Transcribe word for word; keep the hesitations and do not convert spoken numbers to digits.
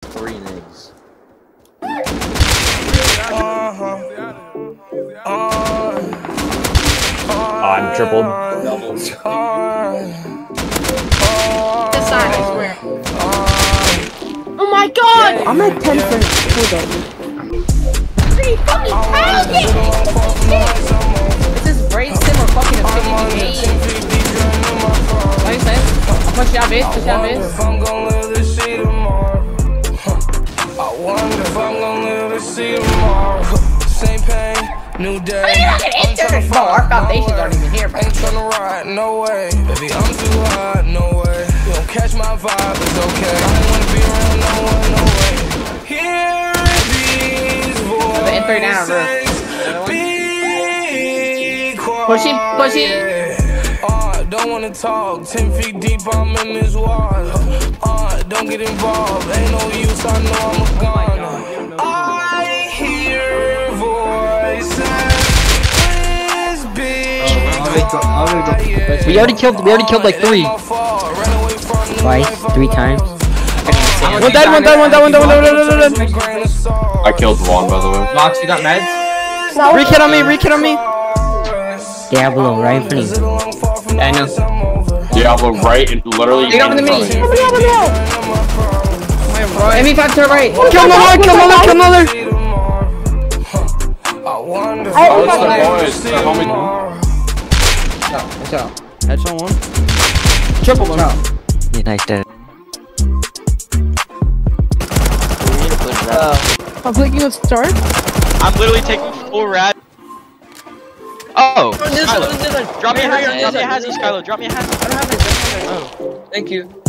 Three eggs. Oh, I'm tripled. This side, I swear. Oh my god! I'm at ten for hold on. Three fucking targets! This is brain sim or fucking a fifty game. What you saying? Push your bitch, push your bitch. I wonder if I'm gonna live to see tomorrow. Same pain, new day. I mean, you're not gonna enter this. Bro, our foundations aren't even here, bro. Ain't tryna ride, no way. Baby, I'm too hot, no way. You don't catch my vibe, it's okay. I don't wanna be around no one, no way. Hear these voices. The N three down, bro. Push it, push it. Uh, don't wanna talk. Ten feet deep, I'm in this water. Uh, don't get involved. Ain't no use, I know I'm a goner. I hear voices. We already killed. We already killed like three. Twice, three times. One dead. One dead. One dead. One dead. One dead. One dead. I killed one, by the way. Nox, you got meds? Re-kit on me. Re-kit on me. Diablo, right in front of you. Yeah, I know. Diablo right and literally in Get up front in the of meat. you. M V five to the right. Kill another. Kill another. Kill another. Oh, it's the boys. The homie. Watch out. Headshot one. Triple one. Yeah, nice dead. I'm clicking with start. I'm literally taking full rad. Oh, Skylo. Drop me a hazard. Drop me a hazard, Skylo. Drop me a hazard. Thank you.